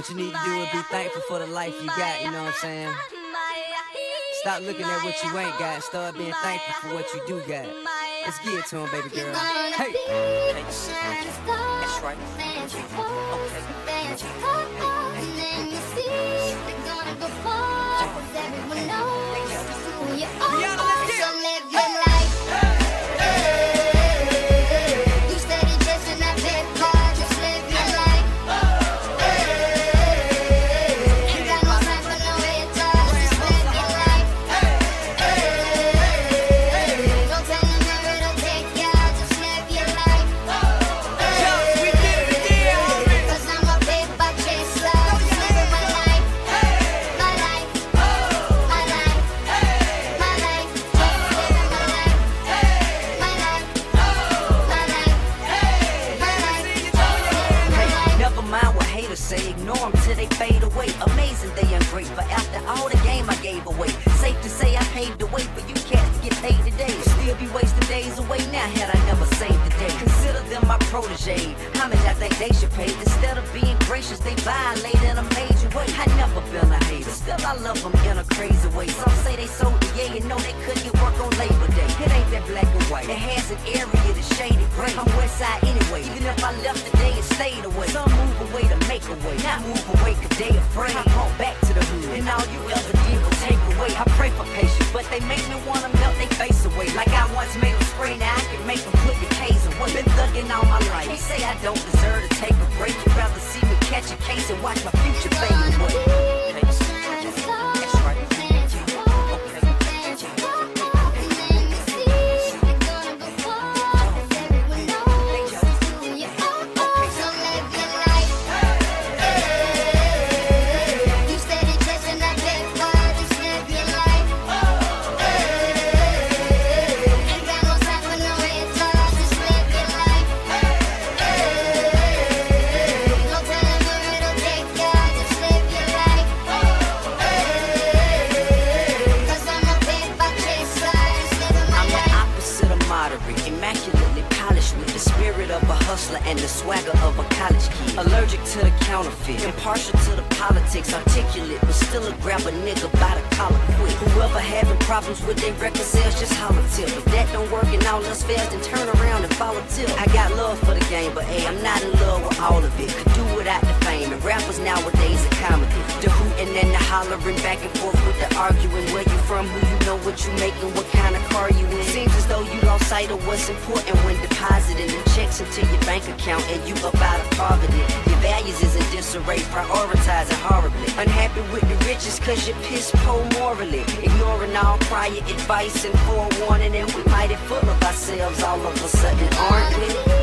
What you need to do is be thankful for the life you got, you know what I'm saying? Stop looking at what you ain't got, start being thankful for what you do got. Let's get it to him, baby girl. Hey! That's right. Rihanna, let's get it! Say ignore them till they fade away. Amazing they ungrateful after all the game I gave away. Safe to say I paved the way for you cats to get paid today. Still be wasting days away now had I never saved the day. Consider them my protege. How much I think they should pay? Instead of being gracious, they violate in a major way. I never been a hater, still I love them in a crazy way. Some say they sold the yeah, you know they couldn't get work on Labor Day. It ain't that black and white. It has an area that's shaded gray. I'm west side anyway. Even if I left today and stayed away, some move away to make a way. Not move away cause they afraid. I brought back to the hood, and all you ever did was take away. I pray for patience, but they make me wanna melt they face away. Like I once made them spray, now I can make them put the K's away. Been thugging all my life. They say I don't deserve to take a break. You'd rather see me catch a case and watch my future fade away. Immaculately polished with the spirit of a hustler and the swagger of a college kid. Allergic to the counterfeit, impartial to the politics, articulate, but still a grab a nigga by the collar quick. Whoever having problems with their record sales, just holler till. If that don't work and all else fails, then turn around and follow till. I got love for the game, but hey, I'm not in love with all of it. Could do without the fame, and rappers nowadays are comedy. The hooting and the hollering, back and forth with the arguing. Where you from, who you know, what you making, what kind of car you in. Seems as though you lost sight of what's important when depositing them checks into your bank account and you up out of poverty. Your values is in disarray, prioritizing horribly. Unhappy with the riches cause you're piss poor morally. Ignoring all prior advice and forewarning, and we mighty full of ourselves all of a sudden, aren't we?